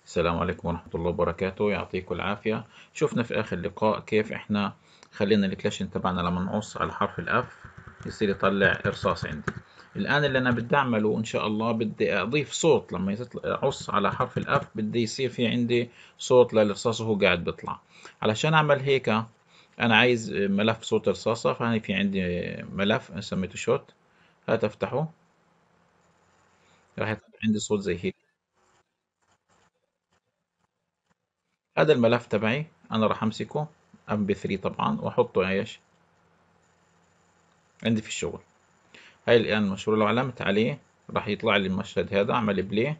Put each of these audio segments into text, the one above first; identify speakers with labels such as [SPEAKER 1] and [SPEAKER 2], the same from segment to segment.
[SPEAKER 1] السلام عليكم ورحمة الله وبركاته، يعطيكم العافية. شفنا في آخر لقاء كيف إحنا خلينا الكلاشن تبعنا لما نقص على حرف الأف يصير يطلع إرصاص عندي. الآن اللي أنا بدي أعمله إن شاء الله بدي أضيف صوت لما أقص على حرف الأف، بدي يصير في عندي صوت للإرصاص وهو قاعد بيطلع. علشان أعمل هيك أنا عايز ملف صوت رصاصة، فهني في عندي ملف سميته شوت. هات أفتحه، راح يطلع عندي صوت زي هيك. هذا الملف تبعي أنا راح أمسكه ام بي 3 طبعا واحطه ايش عندي في الشغل. هاي الان المشروع لو علمت عليه راح يطلع لي المشهد هذا، اعمل بلاي.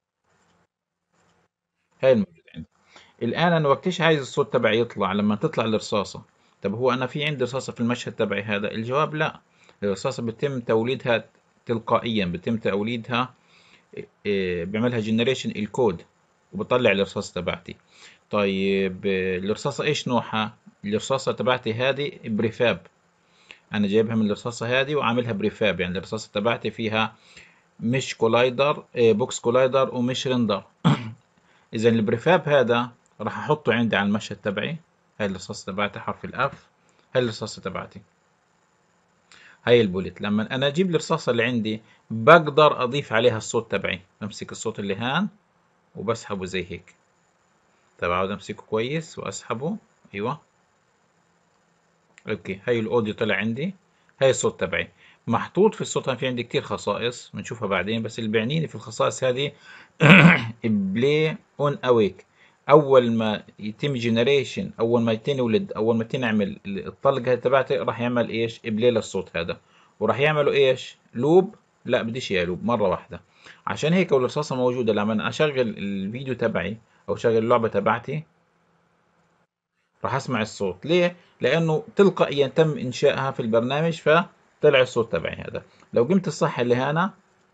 [SPEAKER 1] هاي الموجود عندي. الان انا وقتيش عايز الصوت تبعي يطلع لما تطلع الرصاصة؟ طب هو انا في عندي رصاصة في المشهد تبعي هذا؟ الجواب لا. الرصاصة بيتم توليدها تلقائيا، بيتم توليدها. بيعملها جنريشن الكود وبطلع الرصاصة تبعتي. طيب الرصاصة ايش نوعها؟ الرصاصة تبعتي هذه بريفاب. انا جايبها من الرصاصة هذه وعاملها بريفاب، يعني الرصاصة تبعتي فيها مش كولايدر، بوكس كولايدر ومش ريندر. اذا البريفاب هذا راح احطه عندي على المشهد تبعي. هاي الرصاصة تبعتي حرف الاف. هاي الرصاصة تبعتي. هاي البوليت لما انا اجيب الرصاصة اللي عندي بقدر اضيف عليها الصوت تبعي. بمسك الصوت اللي هان وبسحبه زي هيك. طبعا عاوز امسكه كويس واسحبه. ايوه. اوكي، هاي الاوديو طلع عندي. هاي الصوت تبعي محطوط في الصوت. أنا في عندي كتير خصائص بنشوفها بعدين، بس اللي بيعنيني في الخصائص هذه بلاي اون اويك. اول ما يتم جنريشن، اول ما تنولد، اول ما تنعمل الطلقه تبعتي راح يعمل ايش؟ بلاي للصوت هذا. وراح يعملوا ايش؟ لوب. لا بديش اياه لوب مره واحده. عشان هيك والرصاصه موجوده لما أنا اشغل الفيديو تبعي او اشغل اللعبه تبعتي راح اسمع الصوت. ليه؟ لانه تلقائيا تم انشائها في البرنامج فطلع الصوت تبعي هذا. لو قمت الصح اللي هنا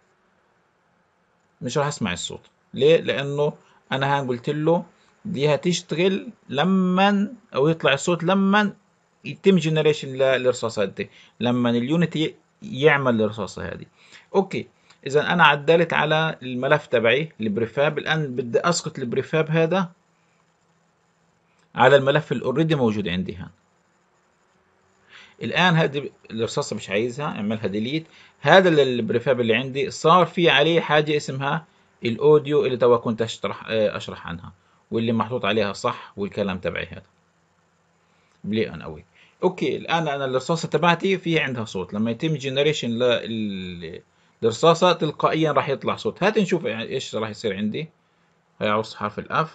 [SPEAKER 1] مش راح اسمع الصوت. ليه؟ لانه انا هان قلت له دي هتشتغل لما او يطلع الصوت لما يتم جنريشن للرصاصات دي، لما اليونيتي يعمل الرصاصة هذه. اوكي. اذا انا عدلت على الملف تبعي البريفاب، الان بدي اسقط البريفاب هذا على الملف اللي اوريدي موجود عندي هان. الان هذه الرصاصه مش عايزها، اعملها ديليت. هذا البريفاب اللي عندي صار في عليه حاجه اسمها الاوديو اللي توا كنت اشرح عنها، واللي محطوط عليها صح والكلام تبعي هذا. بلاي ان اوي. اوكي، الان انا الرصاصه تبعتي في عندها صوت. لما يتم جنريشن للرصاصه تلقائيا راح يطلع صوت. هات نشوف يعني ايش راح يصير عندي. هيعوز حرف الاف.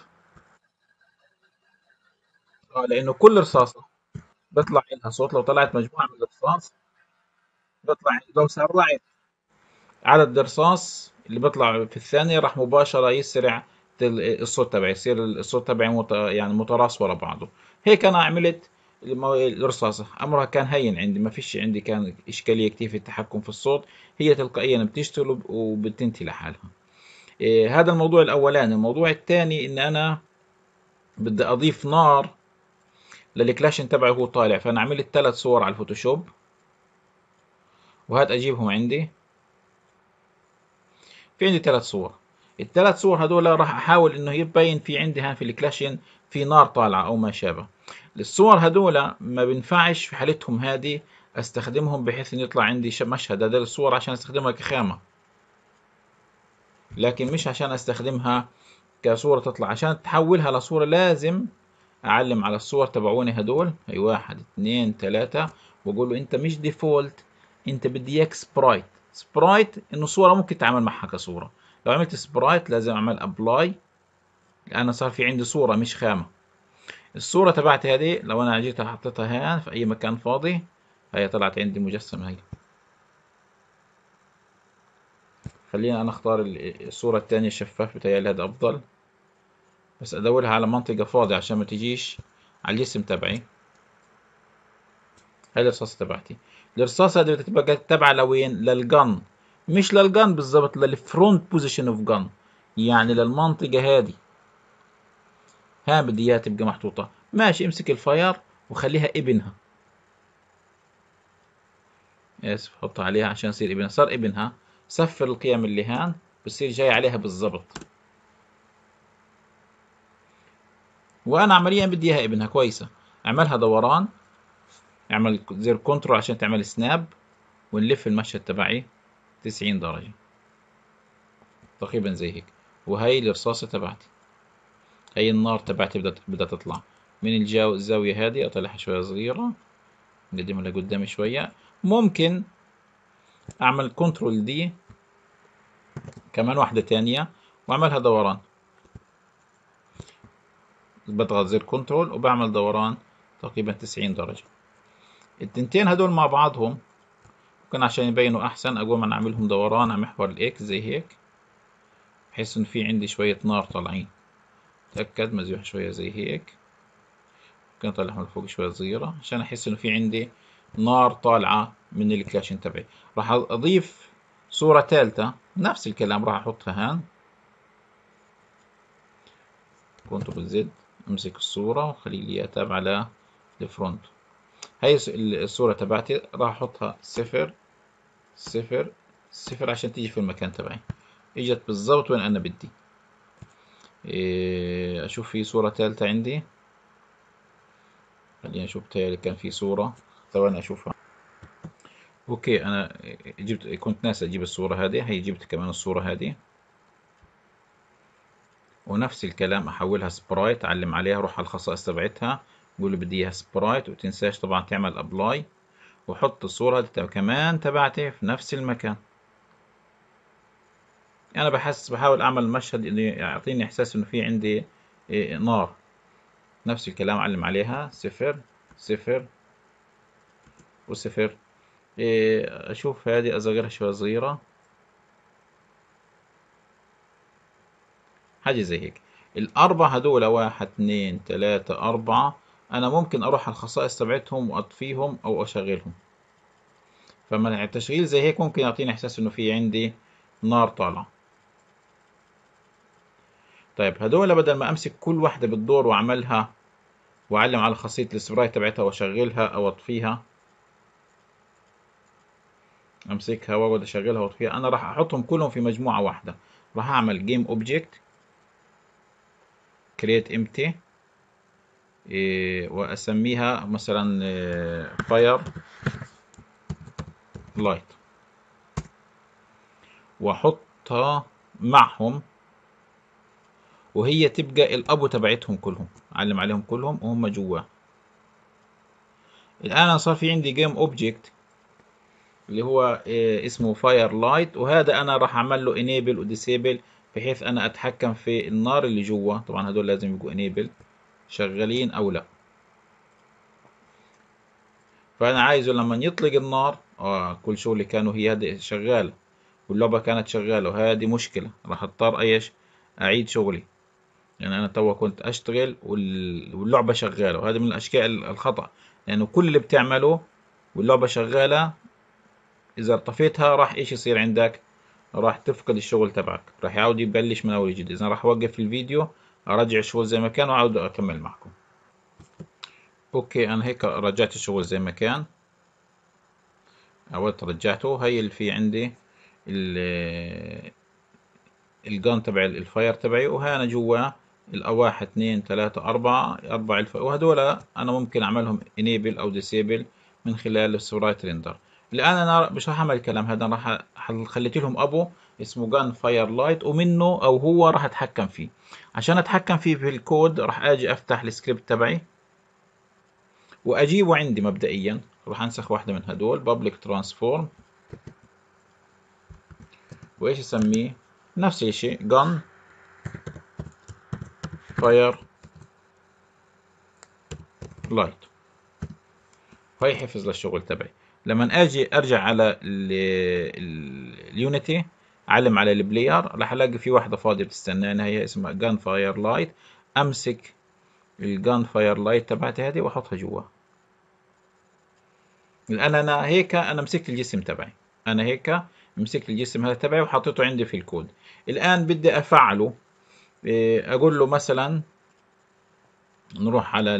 [SPEAKER 1] لانه كل رصاصه بيطلع لها صوت. لو طلعت مجموعه من الرصاص بيطلع، لو سرعت عدد الرصاص اللي بيطلع في الثانية راح مباشرة يسرع الصوت تبعي، يصير الصوت تبعي يعني متراص ورا بعضه. هيك أنا عملت الرصاصة. أمرها كان هين عندي، ما فيش عندي كان إشكالية كتير في التحكم في الصوت. هي تلقائيا بتشتغل وبتنتهي لحالها. هذا الموضوع الأولاني. الموضوع الثاني إن أنا بدي أضيف نار للكلاشن تبعي وهو طالع. فأنا عملت 3 صور على الفوتوشوب وهات أجيبهم عندي. في عندي 3 صور. ال3 صور هذول راح احاول انه يبين في عندي هان في الكلاشين في نار طالعه او ما شابه. الصور هذول ما بنفعش في حالتهم هذه استخدمهم بحيث ان يطلع عندي مشهد هذول الصور عشان استخدمها كخامه، لكن مش عشان استخدمها كصوره تطلع. عشان تحولها لصوره لازم اعلم على الصور تبعوني هدول. اي 1 2 3، واقول له انت مش ديفولت، انت بدي اياك سبرايت. سبرايت انه صورة ممكن تعمل معها كصورة. لو عملت سبرايت لازم اعمل ابلاي. الان صار في عندي صورة مش خامة. الصورة تبعتي هذه لو انا جيت حطيتها هنا في اي مكان فاضي هي طلعت عندي مجسمة. هي خلينا انا اختار الصورة الثانية الشفاف، بتهيألي هذا افضل. بس ادورها على منطقة فاضية عشان ما تجيش على الجسم تبعي. هاي الرصاصة تبعتي. الرصاصة هذه بتبقى تابعة لوين؟ للجن. مش للجن بالضبط، للفرونت بوزيشن اوف جن، يعني للمنطقة هذه. ها بدي اياها تبقى محطوطة. ماشي، امسك الفاير وخليها ابنها. اسف، حطها عليها عشان يصير ابنها. صار ابنها. صفر القيم اللي هان بصير جاي عليها بالضبط. وانا عمليا بدي اياها ابنها كويسه. اعملها دوران، اعمل زر كنترول عشان تعمل سناب، ونلف المشهد تبعي 90 درجه تقريبا زي هيك. وهي الرصاصه تبعتي، هي النار تبعتي بدها تطلع من الزاويه هذه. اطلعها شويه صغيره، نقدمها لقدامي شويه. ممكن اعمل كنترول دي كمان واحده تانية واعملها دوران. بضغط زر كنترول وبعمل دوران تقريبا 90 درجة. التنتين هدول مع بعضهم ممكن عشان يبينوا أحسن أقوم أنا أعملهم دوران على محور الإكس زي هيك، بحيث إن في عندي شوية نار طالعين. تأكد مزيوح شوية زي هيك، ممكن أطلعهم لفوق شوية صغيرة عشان أحس إنه في عندي نار طالعة من الكلاشين تبعي. راح أضيف صورة ثالثة نفس الكلام، راح أحطها هان كنترول زد، أمسك الصورة وخلي لي إياها تابعة على الفرونت. هاي الصورة تبعتي راح أحطها 0 0 0 عشان تيجي في المكان تبعي. اجت بالضبط وين أنا بدي. أشوف في صورة ثالثة عندي، خليني أشوف. تهيألي كان في صورة، ثواني أشوفها. أوكي أنا كنت ناسي أجيب الصورة هذه. هي جبت كمان الصورة هذه، ونفس الكلام أحولها سبرايت، أعلم عليها، أروح على الخصائص تبعتها، قول له بدي إياها سبرايت، وتنساش طبعا تعمل أبلاي، وحط الصورة كمان تبعتي في نفس المكان. انا بحاول اعمل مشهد انه يعطيني احساس انه في عندي نار. نفس الكلام علم عليها 0 0 و0. اشوف هذه اصغرها شوي صغيرة، حاجة زي هيك. الاربع هدول 1 2 3 4 انا ممكن اروح على الخصائص تبعتهم واطفيهم او اشغلهم. فمن التشغيل زي هيك ممكن يعطيني احساس انه في عندي نار طالعة. طيب هدول بدل ما امسك كل واحدة بالدور واعملها واعلم على خاصية السبراي تبعتها واشغلها او اطفيها، امسكها واقعد اشغلها واطفيها، انا راح احطهم كلهم في مجموعة واحدة. راح اعمل جيم اوبجكت كريت امتي، واسميها مثلا فاير لايت، واحطها معهم، وهي تبقى الابو تبعتهم كلهم، اعلم عليهم كلهم وهم جوا. الان صار في عندي جيم اوبجكت اللي هو اسمه فاير لايت، وهذا انا راح اعمل له انيبل وديسيبل بحيث انا اتحكم في النار اللي جوا. طبعا هدول لازم يبقوا انيبل شغالين او لا. فانا عايزه لما يطلق النار كل شغلي كانوا هي هذه شغاله واللعبه كانت شغاله، وهذه مشكله راح اضطر ايش اعيد شغلي. يعني انا توا كنت اشتغل واللعبه شغاله، وهذا من الاشياء الخطا، لانه كل اللي بتعمله واللعبه شغاله اذا طفيتها راح ايش يصير عندك؟ راح تفقد الشغل تبعك، راح يعود يبلش من اول جديد. اذا راح اوقف الفيديو ارجع الشغل زي ما كان واعود اكمل معكم. اوكي انا هيك رجعت الشغل زي ما كان، عودت رجعته. هي اللي في عندي الجان تبع الفاير تبعي، وهي انا جوا واحد اثنين ثلاثة أربعة وهدول أنا ممكن أعملهم enable أو disable من خلال السبرايت ريندر. الآن أنا مش راح أعمل الكلام هذا، راح خليت لهم أبو اسمه جان فاير لايت، ومنه أو هو راح أتحكم فيه. عشان أتحكم فيه في الكود راح أجي أفتح السكريبت تبعي وأجيبه عندي مبدئيا. راح أنسخ واحدة من هدول public transform، وإيش أسميه؟ نفس الشيء gun fire light، هاي حفظ للشغل تبعي. لما اجي ارجع على اليونيتي اعلم على البلاير راح الاقي في واحدة فاضية بتستناني، هي اسمها gun fire light. امسك الجان فاير لايت تبعتي هذه واحطها جوا. الان انا هيك انا مسكت الجسم تبعي، انا هيك مسكت الجسم هذا تبعي وحطيته عندي في الكود. الان بدي افعله. اقول له مثلا نروح على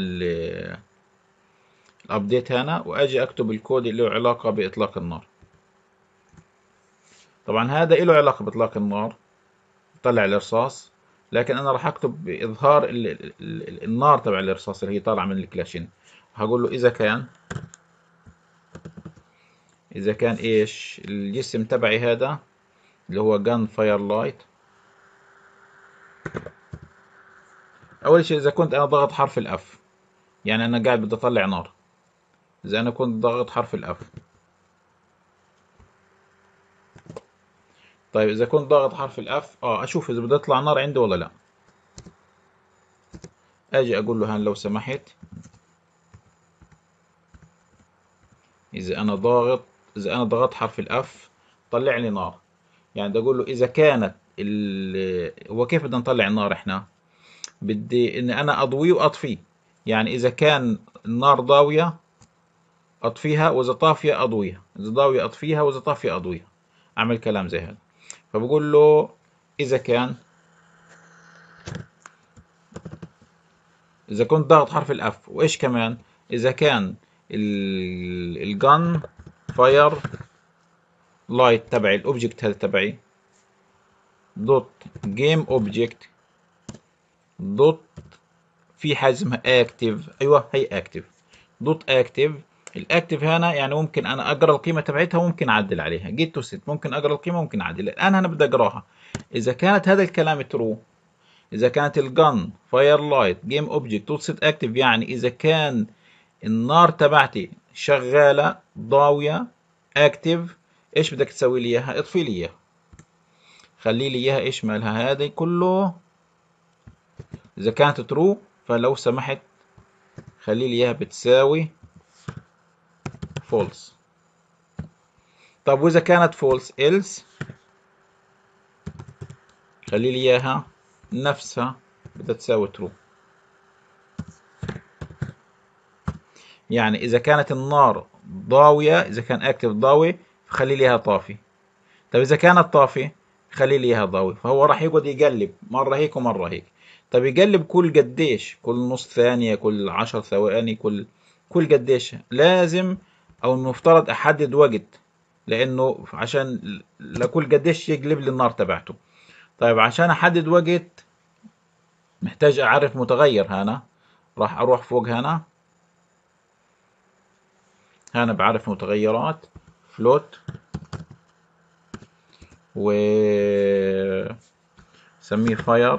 [SPEAKER 1] الابديت هنا واجي اكتب الكود اللي له علاقة باطلاق النار. طبعا هذا له علاقة باطلاق النار، طلع الرصاص لكن انا راح اكتب باظهار النار تبع الرصاص اللي هي طالعه من الكلاشين. هقول له اذا كان ايش الجسم تبعي هذا اللي هو جان فاير لايت. اول شيء اذا كنت انا ضغط حرف الاف، يعني انا قاعد بدي اطلع نار، اذا انا كنت ضغط حرف الاف. طيب اذا كنت ضاغط حرف الاف اشوف اذا بدي يطلع نار عندي ولا لا. اجي اقول له هان لو سمحت، اذا انا ضاغط اذا انا ضغطت حرف الاف طلع لي نار. يعني بدي اقول له اذا كانت هو كيف بدنا نطلع النار احنا؟ بدي اني انا اضويه واطفيه. يعني اذا كان النار ضاوية اطفيها، واذا طافية اضويها، اذا ضاوية اطفيها، واذا طافية اضويها. اعمل كلام زي هذا. فبقول له اذا كان اذا كنت ضاغط حرف الاف، وايش كمان اذا كان الجن فاير لايت تبعي الاوبجكت هذا تبعي دوت جيم اوبجكت دوت في حاجه اسمها اكتف. ايوه هي اكتف دوت اكتف. الاكتف هنا يعني ممكن انا اقرا القيمه تبعتها وممكن اعدل عليها. جيت تو سيت ممكن اقرا القيمه وممكن اعدل. الان انا بدي اقراها. اذا كانت هذا الكلام ترو، اذا كانت الجن فاير لايت جيم اوبجكت دوت سيت اكتف، يعني اذا كان النار تبعتي شغالة ضاوية اكتف، ايش بدك تسوي لي اياها؟ اطفي لي اياها، خلي لي اياها ايش مالها هذه كله. اذا كانت ترو فلو سمحت خلي لي اياها بتساوي فولس. طب واذا كانت فولس إلس خلي لي اياها نفسها بدها تساوي ترو. يعني اذا كانت النار ضاوية، اذا كان اكتف ضاوي فخلي لي اياها طافي. طب اذا كانت طافي خلي لي اياها ضوي. فهو راح يقعد يقلب مرة هيك ومرة هيك. طب يقلب كل قديش؟ كل نص ثانية، كل 10 ثواني، كل قديش لازم، او المفترض احدد وقت، لانه عشان لكل قديش يقلب لي النار تبعته. طيب عشان احدد وقت محتاج اعرف متغير. هنا راح اروح فوق هنا بعرف متغيرات فلوت، و سميه فاير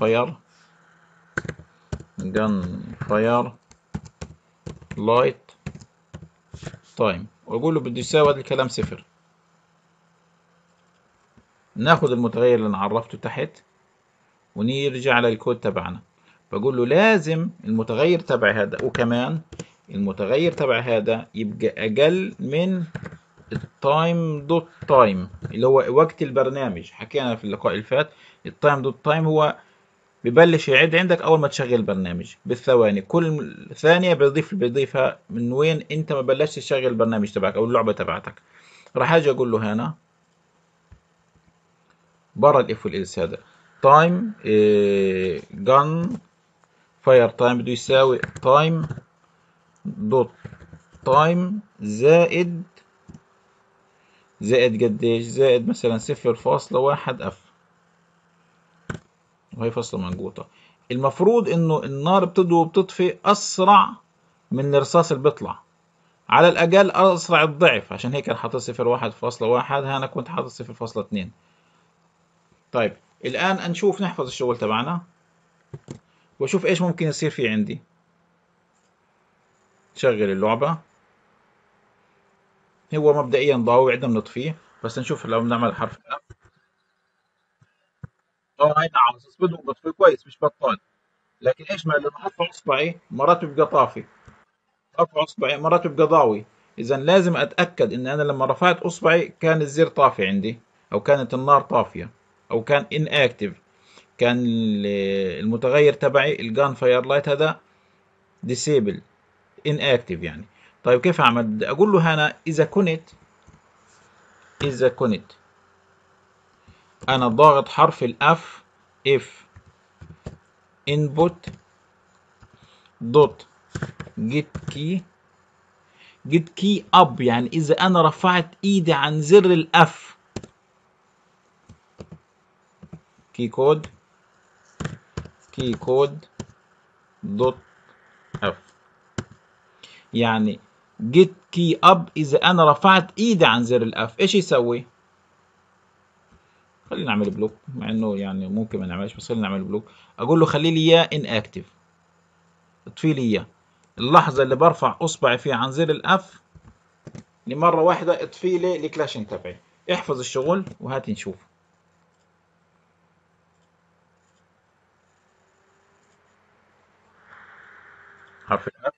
[SPEAKER 1] جن فاير لايت تايم، واقول له بده يساوي هذا الكلام صفر. ناخذ المتغير اللي عرفته تحت ونرجع على الكود تبعنا. بقول له لازم المتغير تبع هذا، وكمان المتغير تبع هذا يبقى اقل من التايم دوت تايم اللي هو وقت البرنامج. حكينا في اللقاء اللي فات التايم دوت تايم هو ببلش يعد عندك اول ما تشغل البرنامج بالثواني. كل ثانيه بيضيفها من وين انت ما بلشت تشغل البرنامج تبعك او اللعبه تبعتك. راح اجي اقول له هنا برا الاف والالس هذا تايم جن فاير تايم بده يساوي تايم دوت تايم زائد قديش؟ زائد مثلا 0.1 اف، وهي فاصلة منقوطة. المفروض انه النار بتضوي وبتطفي اسرع من الرصاص اللي بيطلع، على الاقل اسرع الضعف. عشان هيك انا حاطط 0.1، هنا كنت حاطط 0.2. طيب الان نشوف نحفظ الشغل تبعنا واشوف ايش ممكن يصير في عندي. شغل اللعبة، هو مبدئيا ضاوي عندنا بنطفيه، بس نشوف لو بنعمل حرف الاف. هاي نعم بده بطفي كويس مش بطال. لكن ايش ما لما ارفع اصبعي مرات بيبقى طافي، ارفع اصبعي مرات بيبقى ضاوي. اذا لازم اتاكد ان انا لما رفعت اصبعي كان الزر طافي عندي، او كانت النار طافية، او كان ان اكتف، كان المتغير تبعي الجان فاير لايت هذا ديسيبل ان اكتف يعني. طيب كيف اعمل؟ بدي اقول له هنا اذا كنت انا ضاغط حرف الاف اف input دوت جيت كي اب، يعني اذا انا رفعت ايدي عن زر الاف كي كود كي كود دوت اف، يعني جيت كي اب اذا انا رفعت ايدي عن زر الاف ايش يسوي؟ خلينا نعمل بلوك، مع انه يعني ممكن ما نعملش، بس خلينا نعمل بلوك. اقول له خلي لي اياه ان اكتف، اطفي لي اياه. اللحظه اللي برفع اصبعي فيها عن زر الاف لمره واحده اطفي لي الكلاشين تبعي. احفظ الشغل وهات نشوف. حرف الاف،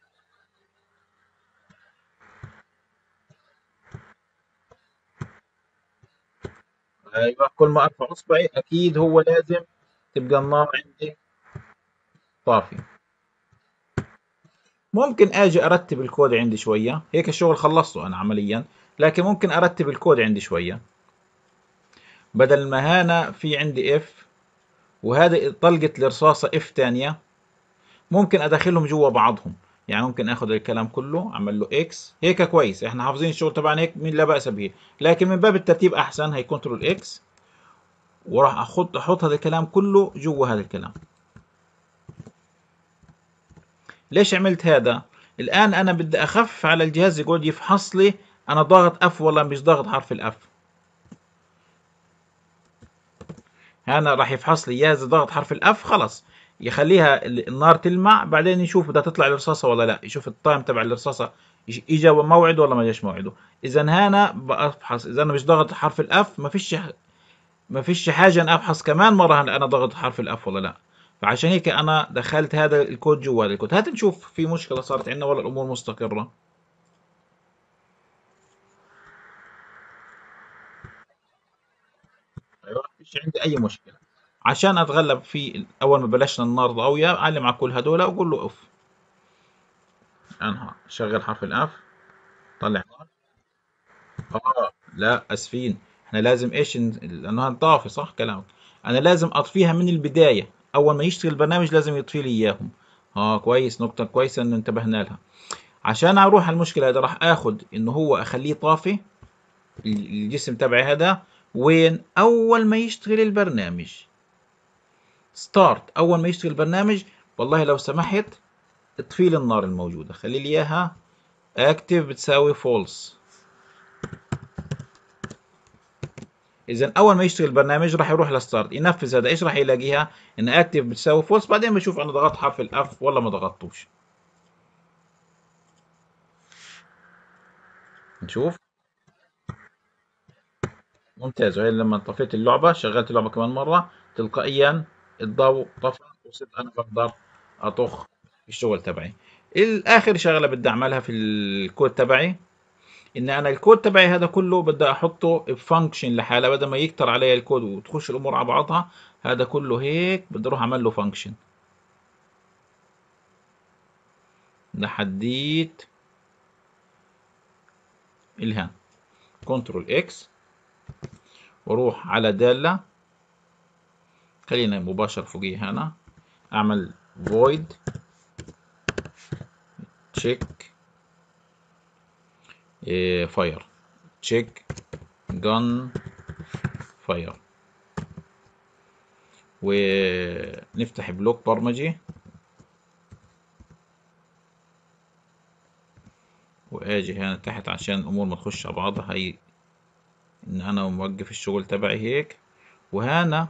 [SPEAKER 1] ايوه كل ما ارفع اصبعي اكيد هو لازم تبقى النار عندي طافي. ممكن اجي ارتب الكود عندي شويه، هيك الشغل خلصته انا عمليا، لكن ممكن ارتب الكود عندي شويه. بدل ما هنا في عندي اف وهذا طلقت الرصاصه اف ثانيه، ممكن ادخلهم جوا بعضهم. يعني ممكن اخذ الكلام كله اعمل له اكس، هيك كويس احنا حافظين الشغل تبعنا هيك، من لا باس به. لكن من باب الترتيب احسن هي كنترول اكس، وراح احط هذا الكلام كله جوا هذا الكلام. ليش عملت هذا؟ الان انا بدي اخفف على الجهاز يقعد يفحص لي انا ضاغط اف ولا مش ضاغط حرف الاف. هنا راح يفحص لي اياه، اذا ضغط حرف الاف خلص يخليها النار تلمع، بعدين يشوف بدها تطلع الرصاصه ولا لا، يشوف التايم تبع الرصاصه اجى موعد ولا ما جاش موعده. اذا هنا بفحص اذا انا مش ضغط حرف الاف، ما فيش حاجه انا ابحث كمان مره هل انا ضغط حرف الاف ولا لا. فعشان هيك انا دخلت هذا الكود جوا هذا الكود. هات نشوف في مشكله صارت عندنا ولا الامور مستقره. ايوه مفيش عندي اي مشكله. عشان اتغلب في اول ما بلشنا النار ضويه اعلم على كل هدول واقول له اوف. انهى شغل حرف الاف، طلع نار. لا اسفين، احنا لازم ايش لانه هنطافي صح كلامك. انا لازم اطفيها من البدايه، اول ما يشتغل البرنامج لازم يطفي لي اياهم. اه كويس، نقطه كويسه انه انتبهنا لها. عشان اروح على المشكله هذا راح اخذ انه هو اخليه طافي الجسم تبعي هذا. وين؟ اول ما يشتغل البرنامج ستارت، اول ما يشتغل البرنامج والله لو سمحت اطفي لي النار الموجوده، خلي لي اياها اكتف بتساوي فولس. اذا اول ما يشتغل البرنامج راح يروح للستارت ينفذ هذا، ايش راح يلاقيها؟ ان اكتف بتساوي فولس، بعدين بشوف انا ضغطت حرف الاف ولا ما ضغطتوش. نشوف. ممتاز، وهي لما طفيت اللعبه شغلت اللعبه كمان مره تلقائيا الضوء طفى وصرت انا بقدر اطخ الشغل تبعي. الاخر شغله بدي اعملها في الكود تبعي، ان انا الكود تبعي هذا كله بدي احطه بفانكشن لحاله، بدل ما يكتر علي الكود وتخش الامور على بعضها. هذا كله هيك بدي اروح اعمل له فانكشن لحديت الهان. كنترول اكس واروح على دالة، خلينا مباشر فوقيه هنا، اعمل void check fire check gun fire، ونفتح بلوك برمجي واجي هنا تحت عشان الامور ما تخش على بعضها. هي ان انا موقف الشغل تبعي هيك، وهنا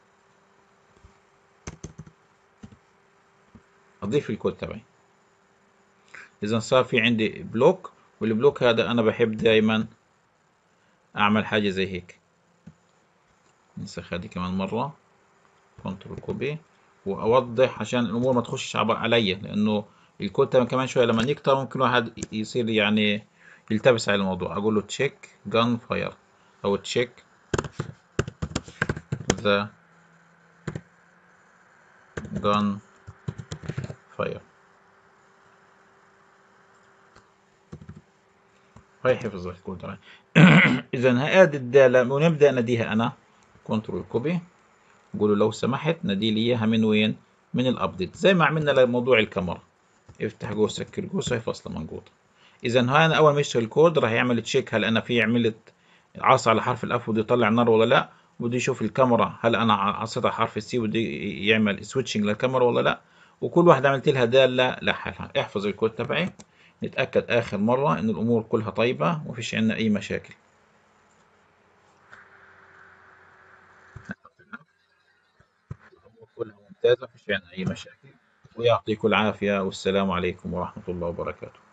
[SPEAKER 1] اضيف الكود تبعي. اذا صار في عندي بلوك، والبلوك هذا انا بحب دائما اعمل حاجة زي هيك. نسخ هذه كمان مرة، كنترول كوبي، واوضح عشان الامور ما تخشش علي، لانه الكود كمان شوية لما يكتر ممكن واحد يصير يعني يلتبس على الموضوع. اقول له تشيك جان فاير او تشيك ذا جان فاير. هاي حفظ الكود تبعي. اذا هذه الدالة ونبدأ نديها انا كنترول كوبي، قولوا لو سمحت ندي لي اياها من وين؟ من الابديت، زي ما عملنا لموضوع الكاميرا. افتح قوس سكر قوس، هي فاصله منقوطه. اذا هنا اول ما يشتغل الكود راح يعمل تشيك هل انا في عملت عصا على حرف الاف بده يطلع نار ولا لا، بده يشوف الكاميرا، هل انا عصيت على حرف السي بده يعمل سويتشنج للكاميرا ولا لا. وكل واحدة عملت لها دالة لحالها. احفظ الكود تبعي، نتأكد آخر مرة إن الأمور كلها طيبة ومفيش عندنا أي مشاكل. الأمور كلها ممتازة، مفيش عندنا أي مشاكل. ويعطيكم العافية، والسلام عليكم ورحمة الله وبركاته.